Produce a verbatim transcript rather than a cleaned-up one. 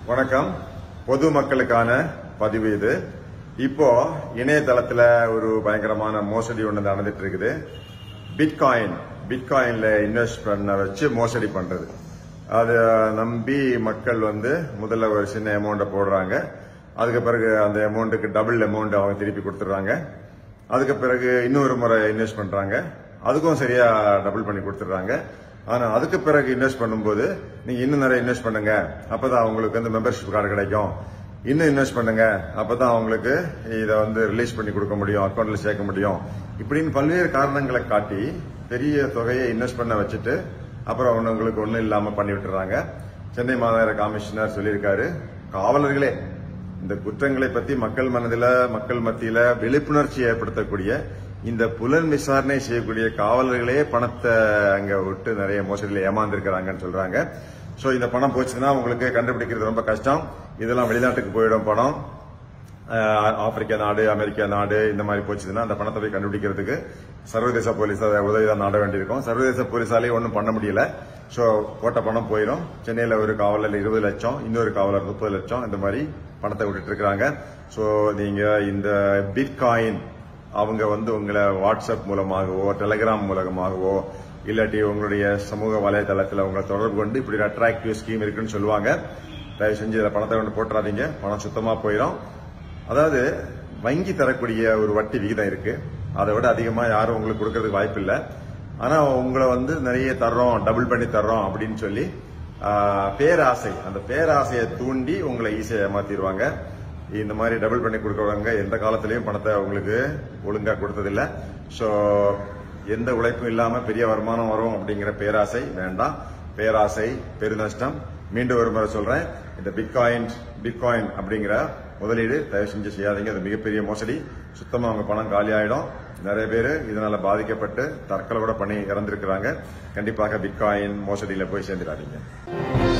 வணக்கம். பொது மக்களுக்கான பதிவு இது. இப்போ இணையதளத்துல ஒரு பயங்கரமான மோசடி ஒன்று நடந்துட்டு இருக்குது. பிட்காயின் பிட்காயின்ல இன்வெஸ்ட் பண்ண வச்சு மோசடி பண்றது. அதை நம்பி மக்கள் வந்து முதல்ல ஒரு சின்ன அமௌண்ட்டை போடுறாங்க. அதுக்கு பிறகு அந்த அமௌண்ட்டுக்கு டபுள் அமௌண்ட் அவங்க திருப்பி கொடுத்துடுறாங்க. அதுக்கு பிறகு இன்னொரு முறை இன்வெஸ்ட் பண்றாங்க. அதுக்கும் சரியா டபுள் பண்ணி கொடுத்துடுறாங்க. ஆனா அதுக்கு பிறகு இன்வெஸ்ட் பண்ணும்போது நீங்க இன்னும் நிறைய இன்வெஸ்ட் பண்ணுங்க, அப்பதான் உங்களுக்கு வந்து மெம்பர்ஷிப் கார்டு கிடைக்கும். இன்னும் இன்வெஸ்ட் பண்ணுங்க, அப்பதான் அவங்களுக்கு இதை வந்து ரிலீஸ் பண்ணி கொடுக்க முடியும், அக்கௌண்ட்ல சேர்க்க முடியும். இப்படின்னு பல்வேறு காரணங்களை காட்டி பெரிய தொகையை இன்வெஸ்ட் பண்ண வச்சுட்டு அப்புறம் உங்களுக்கு ஒன்னும் இல்லாம பண்ணி விட்டுறாங்க. சென்னை மாநகர கமிஷனர் சொல்லியிருக்காரு, காவலர்களே இந்த குற்றங்களை பத்தி மக்கள் மனதில மக்கள் மத்தியில விழிப்புணர்ச்சி ஏற்படுத்தக்கூடிய இந்த புலன் விசாரணை செய்யக்கூடிய காவலர்களே பணத்தை அங்க விட்டு நிறைய மோசடியில் ஏமாந்திருக்கிறாங்கன்னு சொல்றாங்க. சோ இந்த பணம் போச்சுன்னா உங்களுக்கு கண்டுபிடிக்கிறது ரொம்ப கஷ்டம். இதெல்லாம் வெளிநாட்டுக்கு போயிடும் பணம். ஆப்பிரிக்கா நாடு, அமெரிக்கா நாடு இந்த மாதிரி போச்சுன்னா அந்த பணத்தை போய் கண்டுபிடிக்கிறதுக்கு சர்வதேச போலீஸ் உதவிதான் நாட வேண்டியிருக்கும். சர்வதேச போலீஸாலே ஒன்றும் பண்ண முடியல. சோ போட்ட பணம் போயிடும். சென்னையில ஒரு காவலர் இருபது லட்சம், இன்னொரு காவலர் முப்பது லட்சம் இந்த மாதிரி பணத்தை விட்டுட்டு இருக்காங்க. சோ நீங்க இந்த பிட்காயின் அவங்க வந்து உங்களை வாட்ஸ்அப் மூலமாகவோ டெலிகிராம் மூலமாகவோ இல்லாட்டி உங்களுடைய சமூக வலைதளத்தில் உங்களை தொடர்பு கொண்டு இப்படி அட்ராக்டிவ் ஸ்கீம் இருக்குன்னு சொல்லுவாங்க. தயவு செஞ்சு இதில் பணத்தை கொண்டு போட்டுறாதீங்க, பணம் சுத்தமா போயிடும். அதாவது வங்கி தரக்கூடிய ஒரு வட்டி விகிதம் இருக்கு, அதை விட அதிகமா யாரும் உங்களுக்கு கொடுக்கறதுக்கு வாய்ப்பு இல்லை. ஆனா உங்களை வந்து நிறைய தர்றோம், டபுள் பண்ணி தர்றோம் அப்படின்னு சொல்லி பேராசை, அந்த பேராசையை தூண்டி உங்களை ஈஸியா ஏமாத்திடுவாங்க. இந்த மாதிரி டபுள் பண்ணி கொடுக்கறவங்க எந்த காலத்திலயும் பணத்தை உங்களுக்கு ஒழுங்கா கொடுத்ததில்லை. சோ எந்த உழைப்பும் இல்லாம பெரிய வருமானம் வரும் அப்படிங்கிற பேராசை வேண்டாம். பேராசை பெருநஷ்டம். மீண்டும் ஒரு முறை சொல்றேன், இந்த பிட்காயின் பிட்காயின் அப்படிங்கிற முதலீடு தயவு செஞ்சு செய்யாதீங்க. அது மிகப்பெரிய மோசடி. சுத்தமா அவங்க பணம் காலி ஆயிடும். நிறைய பேர் இதனால பாதிக்கப்பட்டு தற்கொலை கூட பண்ணி இறந்திருக்கிறாங்க. கண்டிப்பாக பிட்காயின் மோசடியில போய் சேர்ந்துடாதீங்க.